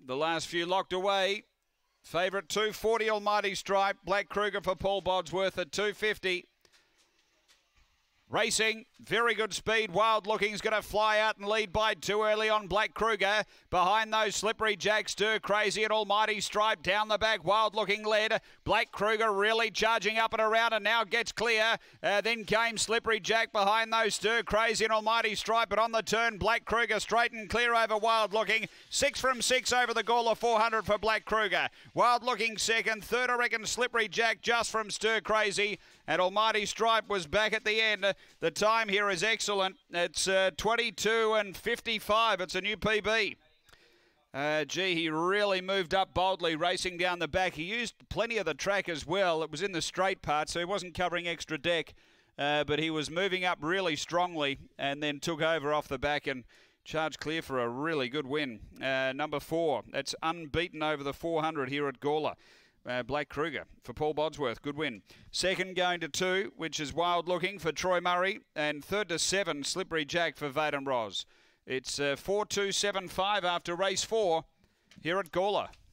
The last few locked away. Favourite 240 Almighty Stripe. Black Kruger for Paul Bodsworth at 250. Racing, very good speed. Wild Looking's going to fly out and lead by 2 early on Black Kruger. Behind those, Slippery Jack, Stir Crazy and Almighty Stripe. Down the back, Wild Looking led. Black Kruger really charging up and around and now gets clear. Then came Slippery Jack behind those, Stir Crazy and Almighty Stripe. But on the turn, Black Kruger straight and clear over Wild Looking. 6 from 6 over the Gawler 400 for Black Kruger. Wild Looking second. Third, I reckon, Slippery Jack just from Stir Crazy. And Almighty Stripe was back at the end. The time here is excellent. It's 22 and 55. It's a new PB. He really moved up boldly, racing down the back. He used plenty of the track as well. It was in the straight part, so he wasn't covering extra deck. But he was moving up really strongly and then took over off the back and charged clear for a really good win. Number 4, that's unbeaten over the 400 here at Gawler. Black Kruger for Paul Bodsworth. Good win. Second going to 2, which is Wild Looking for Troy Murray. And third to 7, Slippery Jack for Vaden Ros. It's 4-2-7-5 after race 4 here at Gawler.